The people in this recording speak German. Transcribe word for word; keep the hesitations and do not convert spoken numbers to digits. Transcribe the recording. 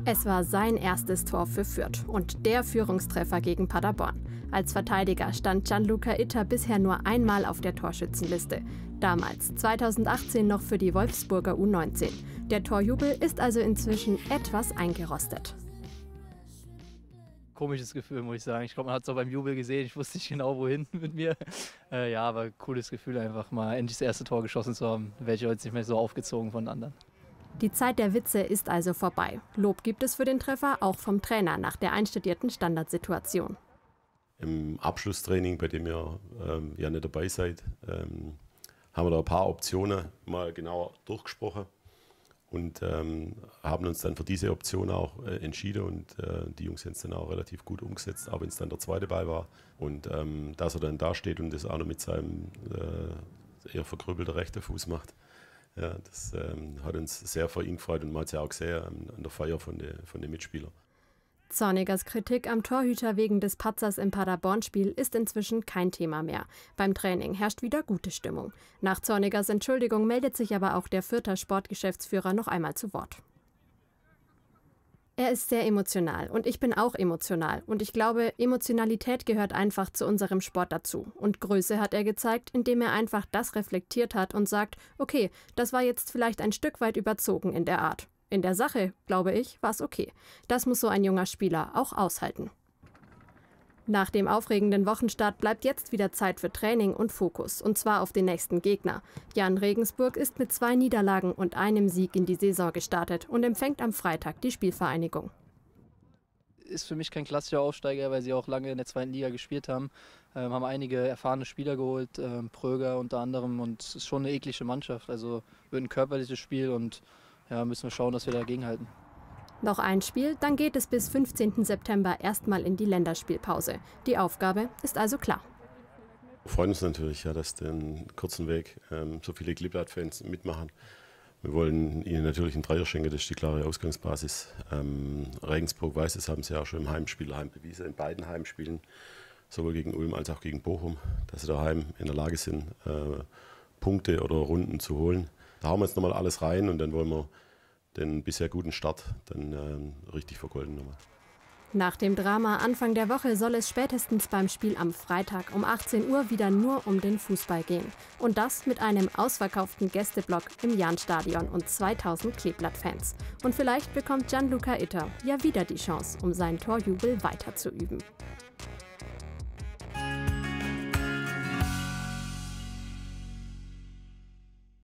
Es war sein erstes Tor für Fürth und der Führungstreffer gegen Paderborn. Als Verteidiger stand Gianluca Itter bisher nur einmal auf der Torschützenliste. Damals, zweitausendachtzehn, noch für die Wolfsburger U neunzehn. Der Torjubel ist also inzwischen etwas eingerostet. Komisches Gefühl, muss ich sagen. Ich glaube, man hat es auch beim Jubel gesehen. Ich wusste nicht genau, wohin mit mir. Äh, ja, aber cooles Gefühl, einfach mal endlich das erste Tor geschossen zu haben. Werde ich heute nicht mehr so aufgezogen von anderen. Die Zeit der Witze ist also vorbei. Lob gibt es für den Treffer auch vom Trainer nach der einstudierten Standardsituation. Im Abschlusstraining, bei dem ihr ähm, ja nicht dabei seid, ähm, haben wir da ein paar Optionen mal genauer durchgesprochen und ähm, haben uns dann für diese Option auch äh, entschieden. Und äh, die Jungs haben es dann auch relativ gut umgesetzt, auch wenn es dann der zweite Ball war. Und ähm, dass er dann da steht und das auch noch mit seinem äh, eher verkrüppelten rechten Fuß macht, ja, das ähm, hat uns sehr für ihn gefreut und man hat es ja auch gesehen an, an der Feier von den von den Mitspielern. Zornigers Kritik am Torhüter wegen des Patzers im Paderborn-Spiel ist inzwischen kein Thema mehr. Beim Training herrscht wieder gute Stimmung. Nach Zornigers Entschuldigung meldet sich aber auch der Fürther Sportgeschäftsführer noch einmal zu Wort. Er ist sehr emotional und ich bin auch emotional. Und ich glaube, Emotionalität gehört einfach zu unserem Sport dazu. Und Größe hat er gezeigt, indem er einfach das reflektiert hat und sagt, okay, das war jetzt vielleicht ein Stück weit überzogen in der Art. In der Sache, glaube ich, war es okay. Das muss so ein junger Spieler auch aushalten. Nach dem aufregenden Wochenstart bleibt jetzt wieder Zeit für Training und Fokus, und zwar auf den nächsten Gegner. Jan Regensburg ist mit zwei Niederlagen und einem Sieg in die Saison gestartet und empfängt am Freitag die Spielvereinigung. Ist für mich kein klassischer Aufsteiger, weil sie auch lange in der zweiten Liga gespielt haben. Ähm, haben einige erfahrene Spieler geholt, ähm, Pröger unter anderem, und es ist schon eine eklige Mannschaft. Also wird ein körperliches Spiel und ja, müssen wir schauen, dass wir dagegen halten. Noch ein Spiel, dann geht es bis fünfzehnten September erstmal in die Länderspielpause. Die Aufgabe ist also klar. Wir freuen uns natürlich, ja, dass den kurzen Weg ähm, so viele Kleeblatt-Fans mitmachen. Wir wollen ihnen natürlich einen Dreier schenken, das ist die klare Ausgangsbasis. Ähm, Regensburg weiß, das haben sie ja auch schon im Heimspiel daheim bewiesen, in beiden Heimspielen, sowohl gegen Ulm als auch gegen Bochum, dass sie daheim in der Lage sind, äh, Punkte oder Runden zu holen. Da hauen wir jetzt nochmal alles rein und dann wollen wir den bisher guten Start dann äh, richtig vergolden nochmal. Nach dem Drama Anfang der Woche soll es spätestens beim Spiel am Freitag um achtzehn Uhr wieder nur um den Fußball gehen. Und das mit einem ausverkauften Gästeblock im Jahnstadion und zweitausend Kleeblatt-Fans. Und vielleicht bekommt Gianluca Itter ja wieder die Chance, um seinen Torjubel weiter zu üben.